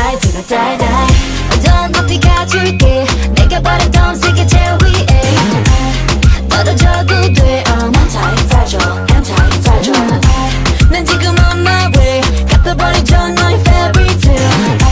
라이트가 달달 더 높이 가줄게 내가 바랬던 세계 제일 위에 떨어져도 돼